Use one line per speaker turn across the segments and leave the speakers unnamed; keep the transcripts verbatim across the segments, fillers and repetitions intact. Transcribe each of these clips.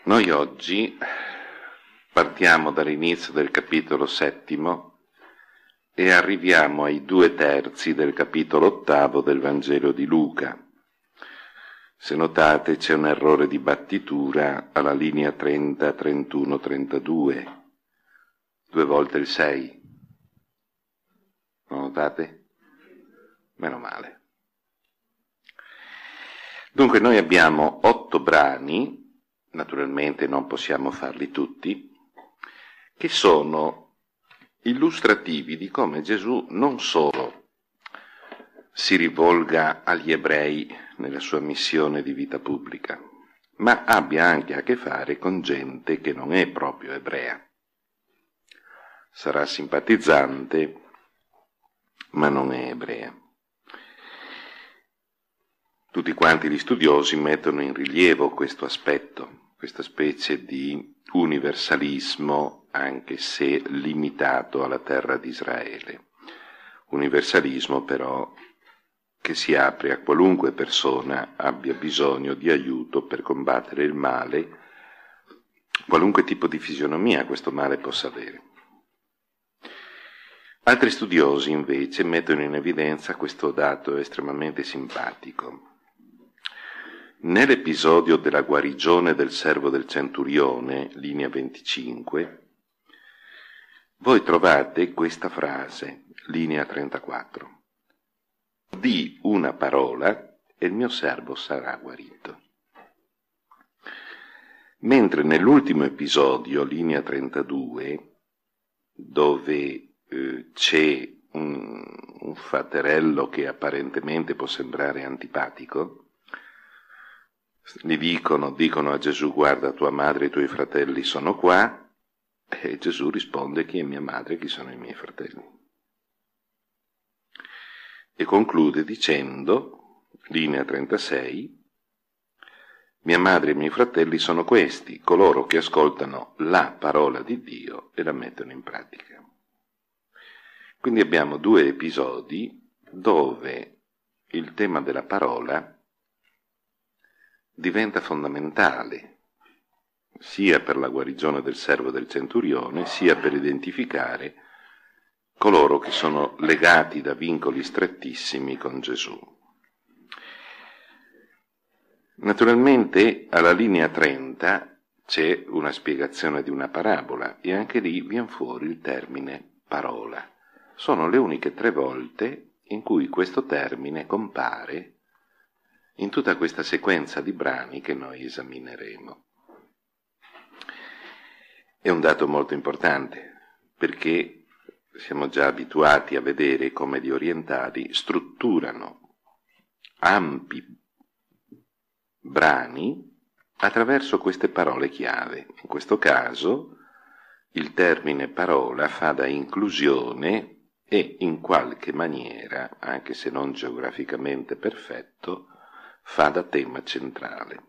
Noi oggi partiamo dall'inizio del capitolo settimo e arriviamo ai due terzi del capitolo ottavo del Vangelo di Luca. Se notate c'è un errore di battitura alla linea trenta, trentuno, trentadue, due volte il sei. Lo notate? Meno male. Dunque noi abbiamo otto brani, naturalmente non possiamo farli tutti, che sono illustrativi di come Gesù non solo si rivolga agli ebrei nella sua missione di vita pubblica, ma abbia anche a che fare con gente che non è proprio ebrea. Sarà simpatizzante, ma non è ebrea. Tutti quanti gli studiosi mettono in rilievo questo aspetto, questa specie di universalismo, anche se limitato alla terra di Israele. Universalismo però che si apre a qualunque persona abbia bisogno di aiuto per combattere il male, qualunque tipo di fisionomia questo male possa avere. Altri studiosi invece mettono in evidenza questo dato estremamente simpatico. Nell'episodio della guarigione del servo del centurione, linea venticinque, voi trovate questa frase, linea trentaquattro. Di una parola e il mio servo sarà guarito. Mentre nell'ultimo episodio, linea trentadue, dove eh, c'è un, un faterello che apparentemente può sembrare antipatico, gli dicono, dicono a Gesù: guarda, tua madre e i tuoi fratelli sono qua, e Gesù risponde: chi è mia madre e chi sono i miei fratelli? E conclude dicendo, linea trentasei, mia madre e i miei fratelli sono questi, coloro che ascoltano la parola di Dio e la mettono in pratica. Quindi abbiamo due episodi dove il tema della parola diventa fondamentale, sia per la guarigione del servo del centurione, sia per identificare coloro che sono legati da vincoli strettissimi con Gesù. Naturalmente alla linea trenta c'è una spiegazione di una parabola e anche lì viene fuori il termine parola. Sono le uniche tre volte in cui questo termine compare in tutta questa sequenza di brani che noi esamineremo. È un dato molto importante, perché siamo già abituati a vedere come gli orientali strutturano ampi brani attraverso queste parole chiave. In questo caso il termine parola fa da inclusione e in qualche maniera, anche se non geograficamente perfetto, fa da tema centrale.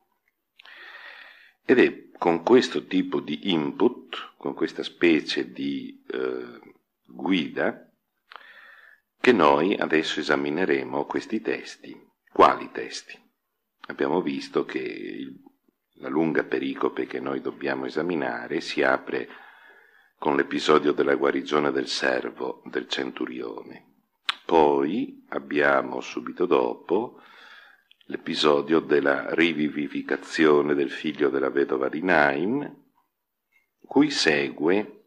Ed è con questo tipo di input, con questa specie di eh, guida, che noi adesso esamineremo questi testi. Quali testi? Abbiamo visto che il, la lunga pericope che noi dobbiamo esaminare si apre con l'episodio della guarigione del servo del centurione. Poi abbiamo subito dopo l'episodio della rivivificazione del figlio della vedova di Naim, cui segue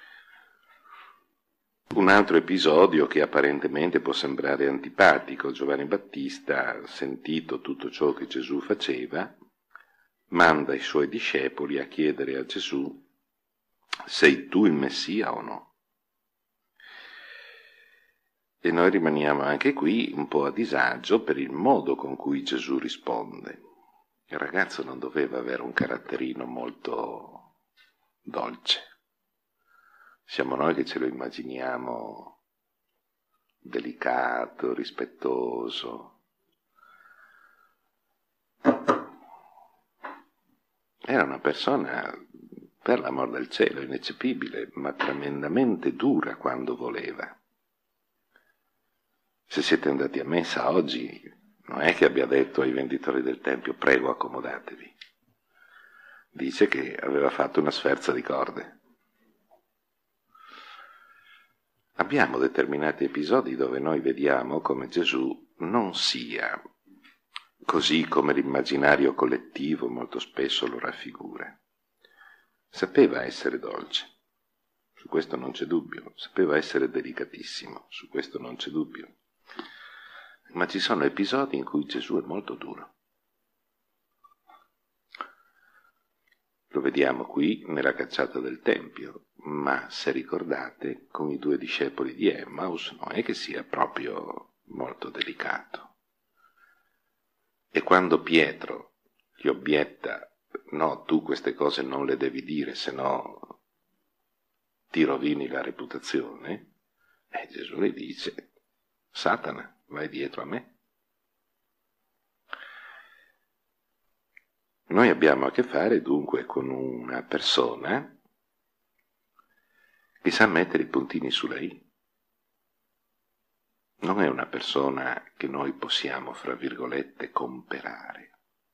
un altro episodio che apparentemente può sembrare antipatico. Giovanni Battista, sentito tutto ciò che Gesù faceva, manda i suoi discepoli a chiedere a Gesù: sei tu il Messia o no? E noi rimaniamo anche qui un po' a disagio per il modo con cui Gesù risponde. Il ragazzo non doveva avere un caratterino molto dolce. Siamo noi che ce lo immaginiamo delicato, rispettoso. Era una persona, per l'amor del cielo, ineccepibile, ma tremendamente dura quando voleva. Se siete andati a messa oggi, non è che abbia detto ai venditori del tempio: prego, accomodatevi. dice che aveva fatto una sferza di corde. Abbiamo determinati episodi dove noi vediamo come Gesù non sia così come l'immaginario collettivo molto spesso lo raffigura. Sapeva essere dolce, su questo non c'è dubbio, sapeva essere delicatissimo, su questo non c'è dubbio. Ma ci sono episodi in cui Gesù è molto duro. Lo vediamo qui nella cacciata del Tempio, ma se ricordate, con i due discepoli di Emmaus non è che sia proprio molto delicato. E quando Pietro gli obietta, no, tu queste cose non le devi dire, se no ti rovini la reputazione, e Gesù gli dice, Satana, vai dietro a me. Noi abbiamo a che fare dunque con una persona che sa mettere i puntini sulle i. Non è una persona che noi possiamo, fra virgolette, comperare.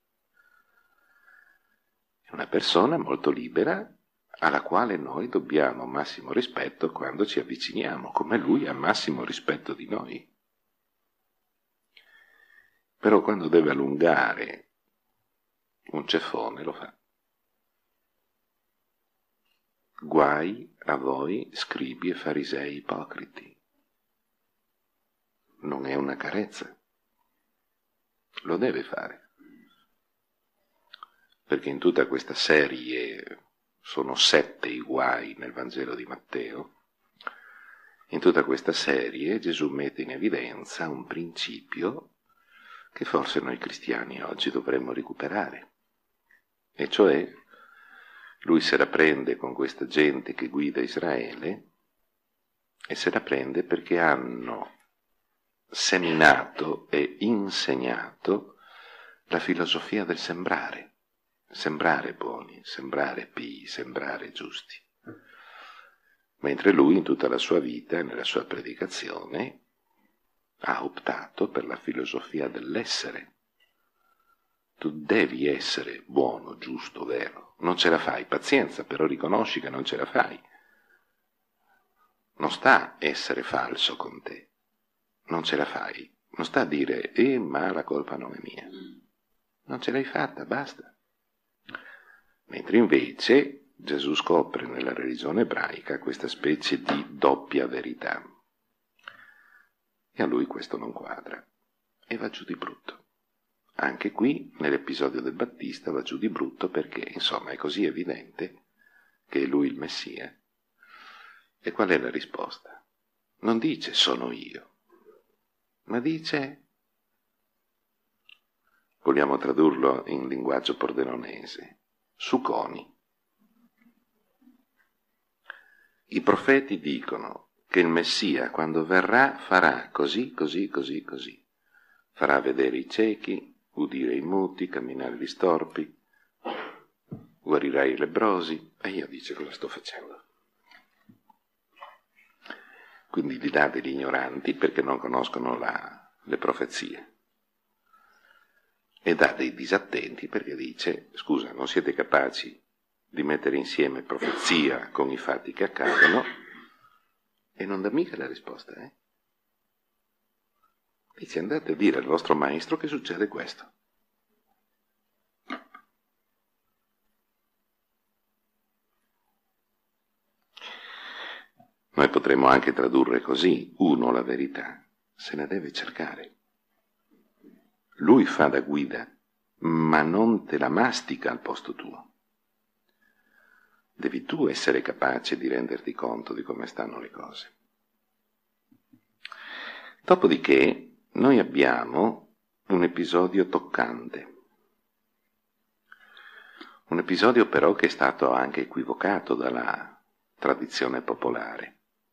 È una persona molto libera alla quale noi dobbiamo massimo rispetto quando ci avviciniamo, come lui ha massimo rispetto di noi. Però quando deve allungare un ceffone lo fa. Guai a voi, scribi e farisei ipocriti. Non è una carezza. Lo deve fare. Perché in tutta questa serie, sono sette i guai nel Vangelo di Matteo, in tutta questa serie Gesù mette in evidenza un principio che forse noi cristiani oggi dovremmo recuperare. E cioè, lui se la prende con questa gente che guida Israele e se la prende perché hanno seminato e insegnato la filosofia del sembrare, sembrare buoni, sembrare pii, sembrare giusti. Mentre lui in tutta la sua vita e nella sua predicazione ha optato per la filosofia dell'essere. Tu devi essere buono, giusto, vero. Non ce la fai, pazienza, però riconosci che non ce la fai. Non sta a essere falso con te. Non ce la fai. Non sta a dire, eh, ma la colpa non è mia. Non ce l'hai fatta, basta. Mentre invece Gesù scopre nella religione ebraica questa specie di doppia verità. E a lui questo non quadra. E va giù di brutto. Anche qui, nell'episodio del Battista, va giù di brutto perché, insomma, è così evidente che è lui il Messia. E qual è la risposta? Non dice sono io, ma dice, vogliamo tradurlo in linguaggio pordenonese, suconi. I profeti dicono che il Messia, quando verrà, farà così, così, così, così. Farà vedere i ciechi, udire i muti, camminare gli storpi, guarirà i lebbrosi. E io dice cosa sto facendo? Quindi li dà degli ignoranti perché non conoscono la, le profezie. E dà dei disattenti perché dice, scusa, non siete capaci di mettere insieme profezia con i fatti che accadono, e non dà mica la risposta, eh? Dice, andate a dire al vostro maestro che succede questo. Noi potremmo anche tradurre così, uno la verità se la deve cercare. Lui fa da guida, ma non te la mastica al posto tuo. Devi tu essere capace di renderti conto di come stanno le cose. Dopodiché noi abbiamo un episodio toccante. Un episodio però che è stato anche equivocato dalla tradizione popolare.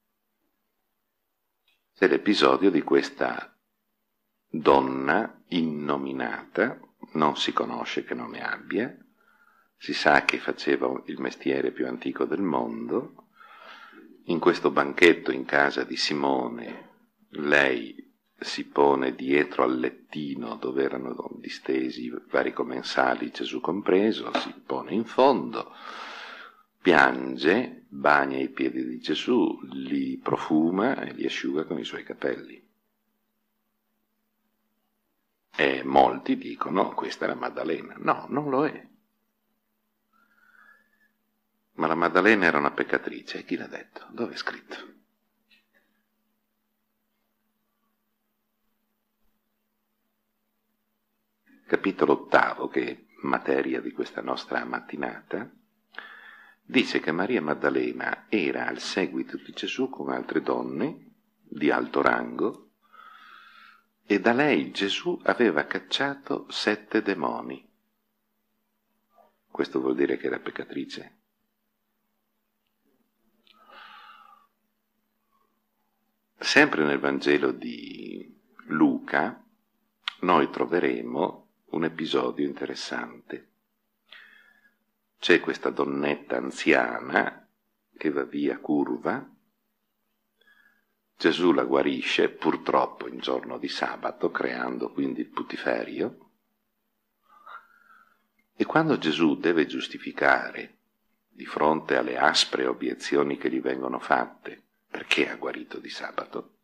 C'è l'episodio di questa donna innominata, non si conosce che nome abbia, si sa che faceva il mestiere più antico del mondo. In questo banchetto in casa di Simone lei si pone dietro al lettino dove erano distesi vari commensali, Gesù compreso, si pone in fondo, piange, bagna i piedi di Gesù, li profuma e li asciuga con i suoi capelli. E molti dicono, questa è la Maddalena. No, non lo è. Ma la Maddalena era una peccatrice. E chi l'ha detto? Dove è scritto? Capitolo ottavo, che è materia di questa nostra mattinata, dice che Maria Maddalena era al seguito di Gesù con altre donne di alto rango e da lei Gesù aveva cacciato sette demoni. Questo vuol dire che era peccatrice? Sempre nel Vangelo di Luca noi troveremo un episodio interessante. C'è questa donnetta anziana che va via curva, Gesù la guarisce, purtroppo in giorno di sabato, creando quindi il putiferio, e quando Gesù deve giustificare di fronte alle aspre obiezioni che gli vengono fatte perché ha guarito di sabato,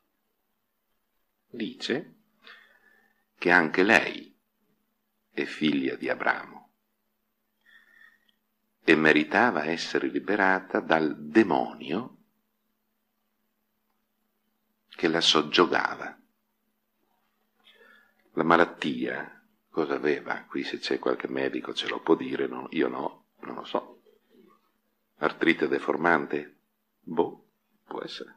dice che anche lei è figlia di Abramo e meritava essere liberata dal demonio che la soggiogava. La malattia, cosa aveva? Qui se c'è qualche medico ce lo può dire, no? Io no, non lo so. Artrite deformante? Boh, può essere.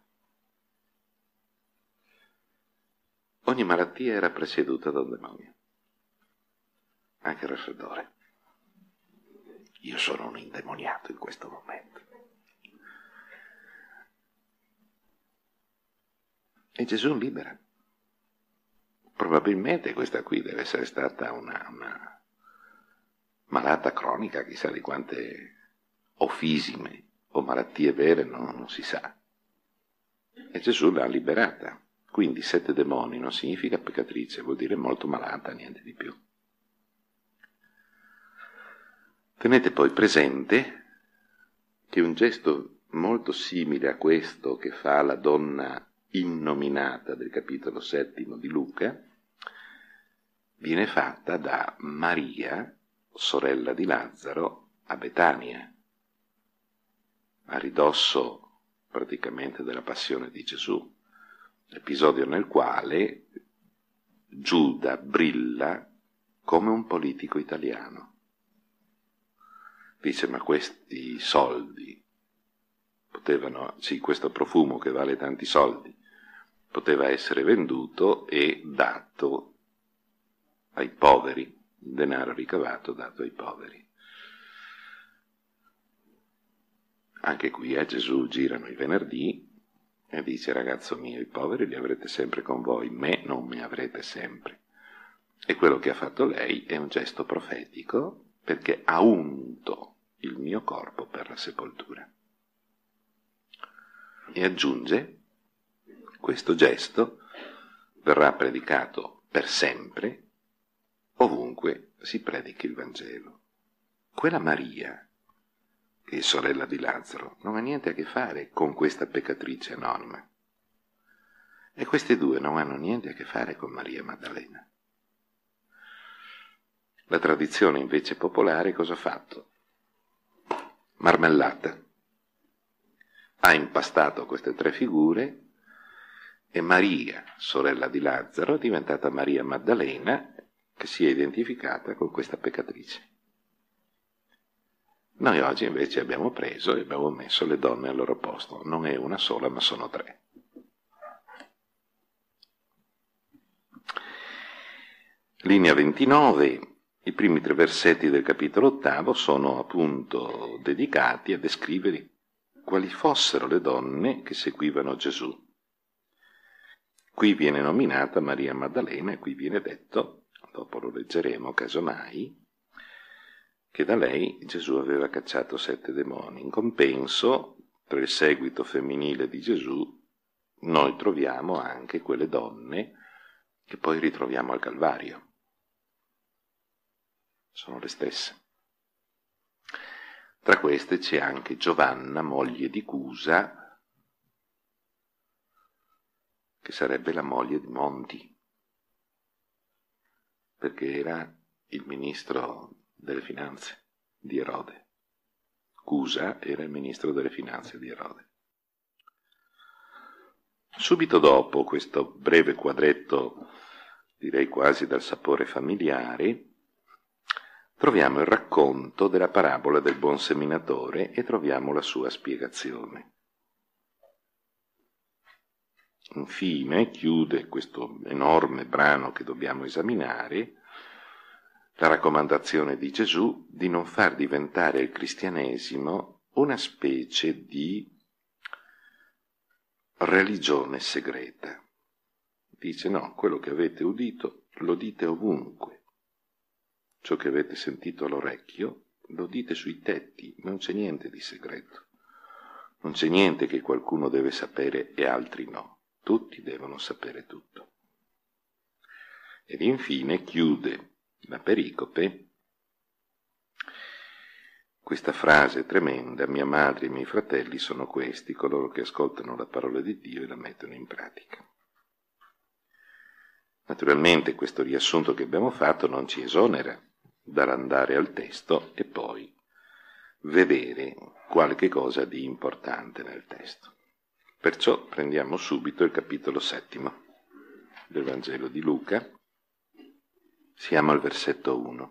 Ogni malattia era presieduta da un demonio, anche il raffreddore. Io sono un indemoniato in questo momento. E Gesù libera. Probabilmente questa qui deve essere stata una, una malata cronica, chissà di quante ofisime o malattie vere, no, non si sa. E Gesù l'ha liberata. Quindi sette demoni non significa peccatrice, vuol dire molto malata, niente di più. Tenete poi presente che un gesto molto simile a questo che fa la donna innominata del capitolo settimo di Luca viene fatta da Maria, sorella di Lazzaro, a Betania, a ridosso praticamente della passione di Gesù, episodio nel quale Giuda brilla come un politico italiano. Dice, ma questi soldi potevano, sì, questo profumo che vale tanti soldi, poteva essere venduto e dato ai poveri, il denaro ricavato dato ai poveri. Anche qui a Gesù girano i venerdì e dice, ragazzo mio, i poveri li avrete sempre con voi, me non mi avrete sempre. E quello che ha fatto lei è un gesto profetico, perché ha unto il mio corpo per la sepoltura. E aggiunge, questo gesto verrà predicato per sempre, ovunque si predichi il Vangelo. Quella Maria, che è sorella di Lazzaro, non ha niente a che fare con questa peccatrice anonima. E queste due non hanno niente a che fare con Maria Maddalena. La tradizione invece popolare cosa ha fatto? Marmellata. Ha impastato queste tre figure e Maria, sorella di Lazzaro, è diventata Maria Maddalena, che si è identificata con questa peccatrice. Noi oggi invece abbiamo preso e abbiamo messo le donne al loro posto. Non è una sola, ma sono tre. Linea ventinove. I primi tre versetti del capitolo ottavo sono appunto dedicati a descrivere quali fossero le donne che seguivano Gesù. Qui viene nominata Maria Maddalena e qui viene detto, dopo lo leggeremo casomai, che da lei Gesù aveva cacciato sette demoni. In compenso, tra il seguito femminile di Gesù noi troviamo anche quelle donne che poi ritroviamo al Calvario. Sono le stesse. Tra queste c'è anche Giovanna, moglie di Cusa, che sarebbe la moglie di Monti, perché era il ministro delle finanze di Erode. Cusa era il ministro delle finanze di Erode. Subito dopo questo breve quadretto, direi quasi dal sapore familiare, troviamo il racconto della parabola del buon seminatore e troviamo la sua spiegazione. Infine chiude questo enorme brano che dobbiamo esaminare la raccomandazione di Gesù di non far diventare il cristianesimo una specie di religione segreta. Dice no, quello che avete udito lo dite ovunque, ciò che avete sentito all'orecchio lo dite sui tetti, non c'è niente di segreto, non c'è niente che qualcuno deve sapere e altri no, tutti devono sapere tutto. Ed infine chiude la pericope questa frase tremenda: mia madre e i miei fratelli sono questi, coloro che ascoltano la parola di Dio e la mettono in pratica. Naturalmente questo riassunto che abbiamo fatto non ci esonera dall'andare al testo e poi vedere qualche cosa di importante nel testo. Perciò prendiamo subito il capitolo settimo del Vangelo di Luca. Siamo al versetto uno.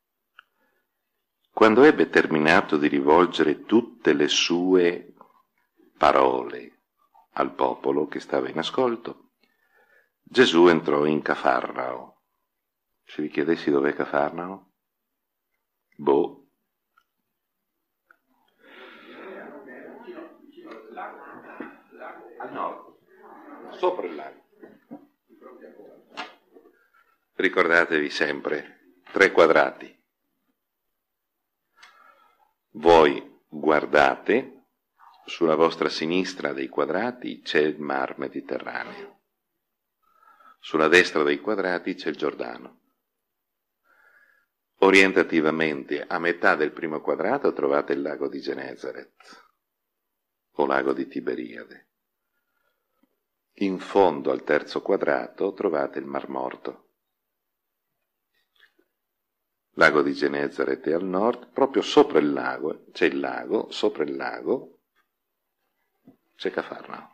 Quando ebbe terminato di rivolgere tutte le sue parole al popolo che stava in ascolto, Gesù entrò in Cafarnao. Se vi chiedessi dov'è Cafarnao? Boh. Al nord, sopra il lago. Ricordatevi sempre, tre quadrati. Voi guardate, sulla vostra sinistra dei quadrati c'è il mar Mediterraneo, sulla destra dei quadrati c'è il Giordano. Orientativamente, a metà del primo quadrato trovate il lago di Genesaret, o lago di Tiberiade. In fondo al terzo quadrato trovate il Mar Morto. Lago di Genesaret è al nord, proprio sopra il lago, c'è il lago, sopra il lago c'è Cafarnao.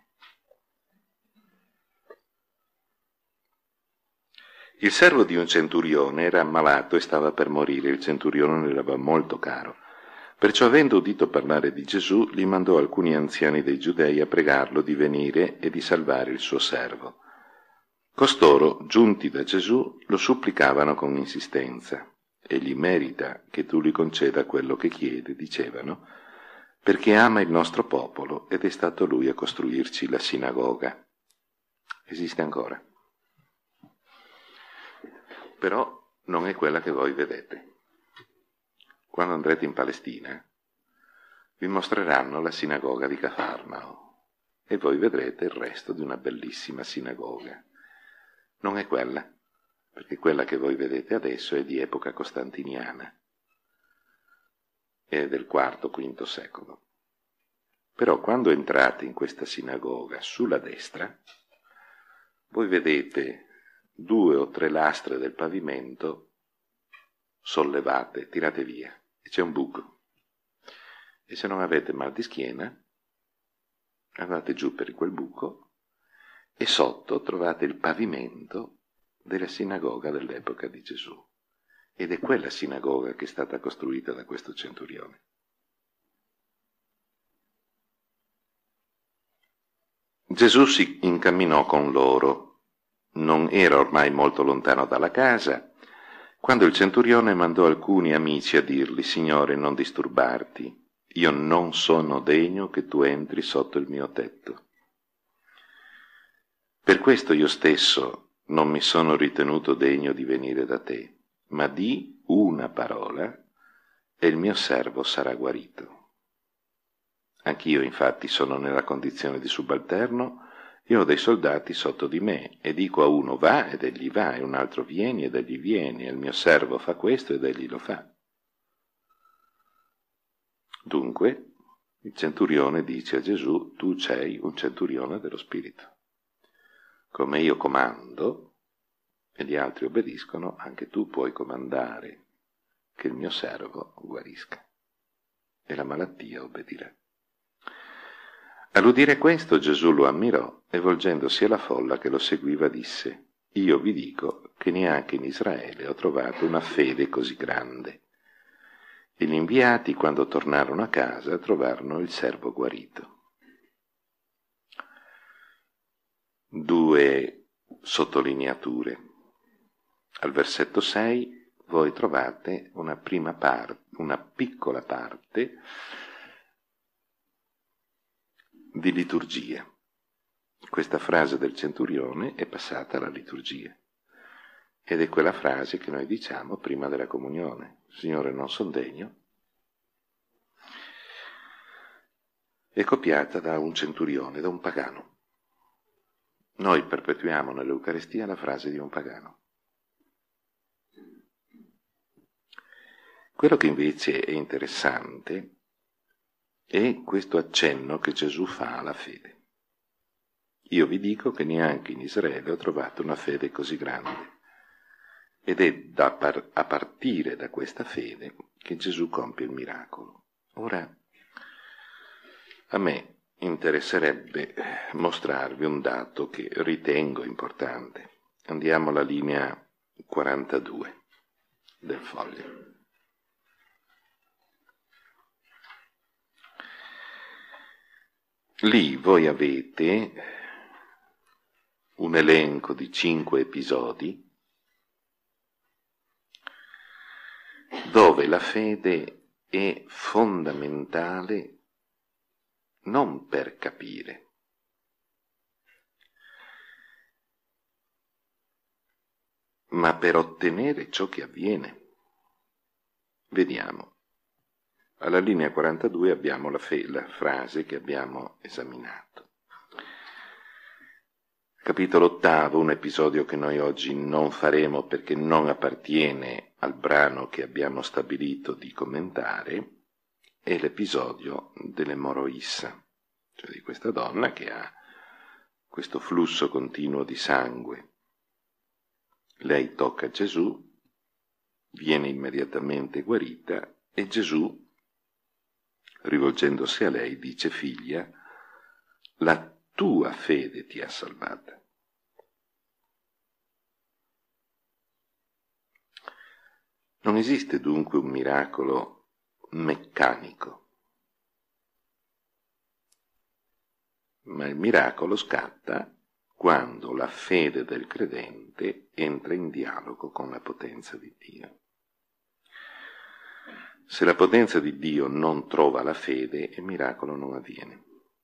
Il servo di un centurione era ammalato e stava per morire, il centurione le era molto caro. Perciò, avendo udito parlare di Gesù, gli mandò alcuni anziani dei Giudei a pregarlo di venire e di salvare il suo servo. Costoro, giunti da Gesù, lo supplicavano con insistenza. Egli merita che tu gli conceda quello che chiede, dicevano, perché ama il nostro popolo ed è stato lui a costruirci la sinagoga. Esiste ancora. Però non è quella che voi vedete. Quando andrete in Palestina, vi mostreranno la sinagoga di Cafarnao e voi vedrete il resto di una bellissima sinagoga. Non è quella, perché quella che voi vedete adesso è di epoca costantiniana, è del quarto quinto secolo. Però quando entrate in questa sinagoga sulla destra, voi vedete due o tre lastre del pavimento sollevate, tirate via, e c'è un buco. E se non avete mal di schiena, andate giù per quel buco e sotto trovate il pavimento della sinagoga dell'epoca di Gesù. Ed è quella sinagoga che è stata costruita da questo centurione. Gesù si incamminò con loro. Non era ormai molto lontano dalla casa, quando il centurione mandò alcuni amici a dirgli: Signore, non disturbarti, io non sono degno che tu entri sotto il mio tetto. Per questo io stesso non mi sono ritenuto degno di venire da te, ma di una parola e il mio servo sarà guarito. Anch'io infatti sono nella condizione di subalterno Io ho dei soldati sotto di me e dico a uno va ed egli va, e un altro vieni ed egli viene, e il mio servo fa questo ed egli lo fa. Dunque, il centurione dice a Gesù, tu sei un centurione dello Spirito. Come io comando e gli altri obbediscono, anche tu puoi comandare che il mio servo guarisca. E la malattia obbedirà. All'udire questo Gesù lo ammirò e volgendosi alla folla che lo seguiva disse, io vi dico che neanche in Israele ho trovato una fede così grande. E gli inviati, quando tornarono a casa, trovarono il servo guarito. Due sottolineature. Al versetto sei voi trovate una prima parte, una piccola parte di liturgia. Questa frase del centurione è passata alla liturgia. Ed è quella frase che noi diciamo prima della comunione. Signore, non son degno. È copiata da un centurione, da un pagano. Noi perpetuiamo nell'Eucaristia la frase di un pagano. Quello che invece è interessante è questo accenno che Gesù fa alla fede. Io vi dico che neanche in Israele ho trovato una fede così grande. Ed è da par- a partire da questa fede che Gesù compie il miracolo. Ora, a me interesserebbe mostrarvi un dato che ritengo importante. Andiamo alla linea quarantadue del foglio. Lì voi avete un elenco di cinque episodi dove la fede è fondamentale non per capire, ma per ottenere ciò che avviene. Vediamo. Alla linea quarantadue abbiamo la, fe- la frase che abbiamo esaminato. Capitolo ottavo, un episodio che noi oggi non faremo perché non appartiene al brano che abbiamo stabilito di commentare, è l'episodio dell'emoroissa, cioè di questa donna che ha questo flusso continuo di sangue. Lei tocca Gesù, viene immediatamente guarita e Gesù, rivolgendosi a lei, dice: figlia, la tua fede ti ha salvata. Non esiste dunque un miracolo meccanico, ma il miracolo scatta quando la fede del credente entra in dialogo con la potenza di Dio. Se la potenza di Dio non trova la fede, il miracolo non avviene.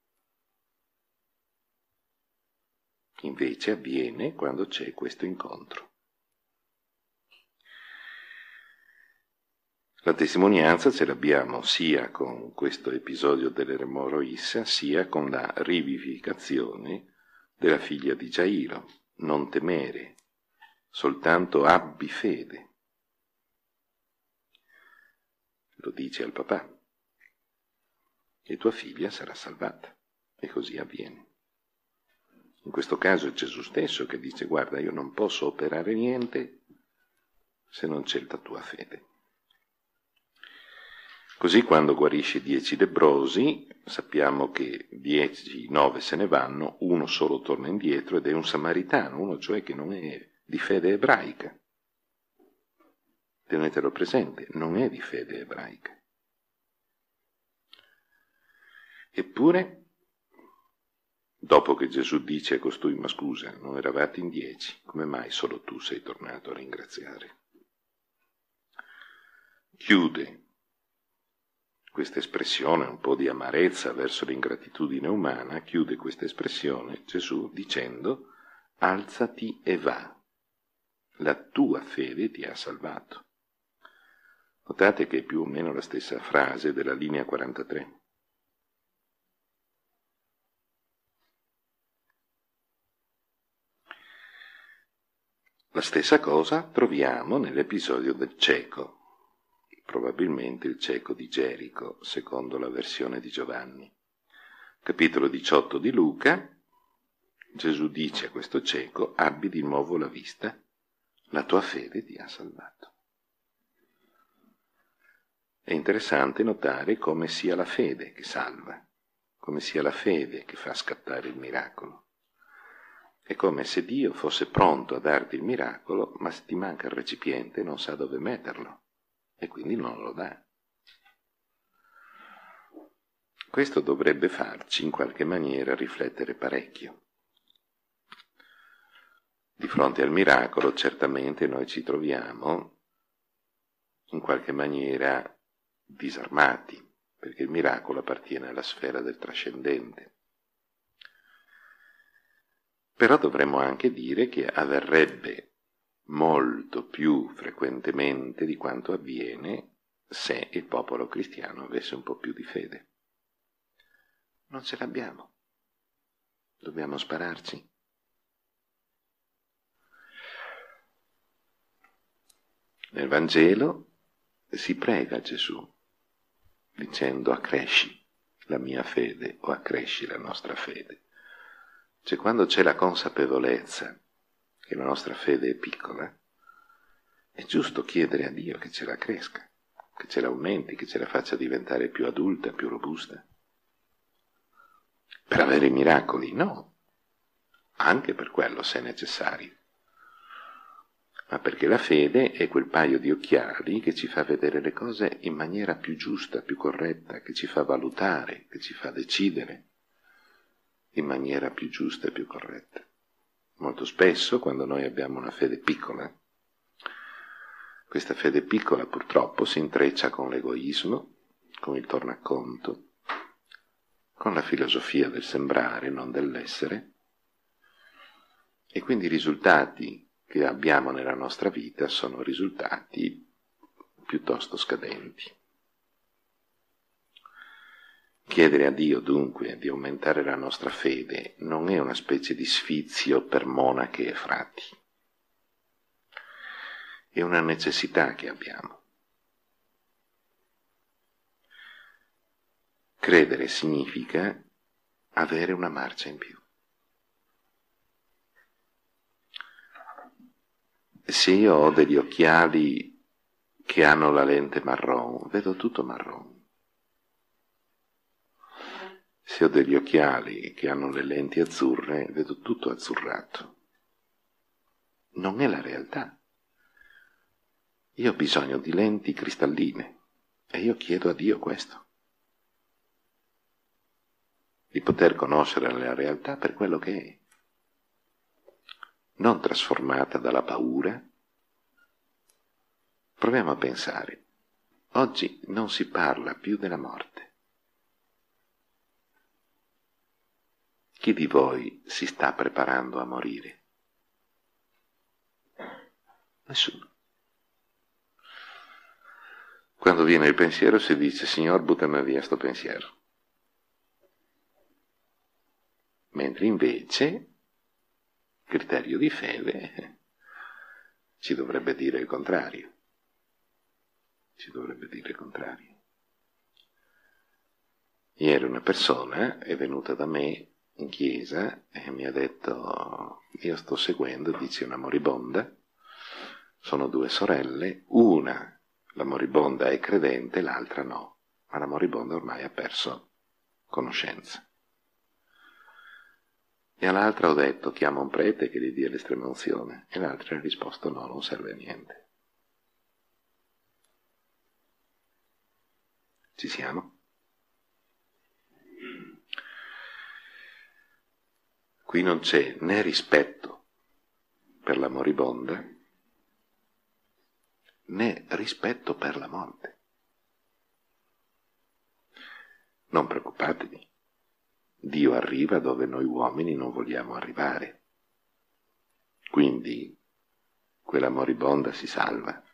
Invece avviene quando c'è questo incontro. La testimonianza ce l'abbiamo sia con questo episodio dell'emoroissa, sia con la rivivificazione della figlia di Giairo. Non temere, soltanto abbi fede. Lo dice al papà, e tua figlia sarà salvata, e così avviene. In questo caso è Gesù stesso che dice: guarda, io non posso operare niente se non c'è la tua fede. Così quando guarisce dieci lebbrosi, sappiamo che dieci, nove se ne vanno, uno solo torna indietro ed è un samaritano, uno cioè che non è di fede ebraica. Tenetelo presente, non è di fede ebraica. Eppure, dopo che Gesù dice a costui: ma scusa, non eravate in dieci, come mai solo tu sei tornato a ringraziare? Chiude questa espressione, un po' di amarezza verso l'ingratitudine umana, chiude questa espressione Gesù dicendo: alzati e va, la tua fede ti ha salvato. Notate che è più o meno la stessa frase della linea quarantatré. La stessa cosa troviamo nell'episodio del cieco, probabilmente il cieco di Gerico, secondo la versione di Giovanni. Capitolo diciotto di Luca, Gesù dice a questo cieco: abbi di nuovo la vista, la tua fede ti ha salvato. È interessante notare come sia la fede che salva, come sia la fede che fa scattare il miracolo. È come se Dio fosse pronto a darti il miracolo, ma se ti manca il recipiente non sa dove metterlo e quindi non lo dà. Questo dovrebbe farci in qualche maniera riflettere parecchio. Di fronte al miracolo certamente noi ci troviamo in qualche maniera disarmati, perché il miracolo appartiene alla sfera del trascendente. Però dovremmo anche dire che avverrebbe molto più frequentemente di quanto avviene se il popolo cristiano avesse un po' più di fede. Non ce l'abbiamo. Dobbiamo spararci. Nel Vangelo si prega Gesù dicendo: accresci la mia fede o accresci la nostra fede. Cioè, quando c'è la consapevolezza che la nostra fede è piccola, è giusto chiedere a Dio che ce la cresca, che ce la aumenti, che ce la faccia diventare più adulta, più robusta. Per avere i miracoli? No. Anche per quello, se è necessario. Ma perché la fede è quel paio di occhiali che ci fa vedere le cose in maniera più giusta, più corretta, che ci fa valutare, che ci fa decidere in maniera più giusta e più corretta. Molto spesso, quando noi abbiamo una fede piccola, questa fede piccola purtroppo si intreccia con l'egoismo, con il tornaconto, con la filosofia del sembrare, non dell'essere, e quindi i risultati che abbiamo nella nostra vita sono risultati piuttosto scadenti. Chiedere a Dio dunque di aumentare la nostra fede non è una specie di sfizio per monache e frati, è una necessità che abbiamo. Credere significa avere una marcia in più. Se io ho degli occhiali che hanno la lente marron, vedo tutto marron. Se ho degli occhiali che hanno le lenti azzurre, vedo tutto azzurrato. Non è la realtà. Io ho bisogno di lenti cristalline e io chiedo a Dio questo. Di poter conoscere la realtà per quello che è. Non trasformata dalla paura. Proviamo a pensare. Oggi non si parla più della morte. Chi di voi si sta preparando a morire? Nessuno. Quando viene il pensiero si dice: Signor, buttami via sto pensiero. Mentre invece criterio di fede ci dovrebbe dire il contrario. Ci dovrebbe dire il contrario. Ieri una persona è venuta da me in chiesa e mi ha detto: io sto seguendo, dice, una moribonda, sono due sorelle, una, la moribonda, è credente, l'altra no, ma la moribonda ormai ha perso conoscenza. E all'altra ho detto: chiama un prete che gli dia l'estrema unzione, e l'altra ha risposto: no, non serve a niente. Ci siamo? Qui non c'è né rispetto per la moribonda, né rispetto per la morte. Non preoccupatevi, Dio arriva dove noi uomini non vogliamo arrivare. Quindi quella moribonda si salva.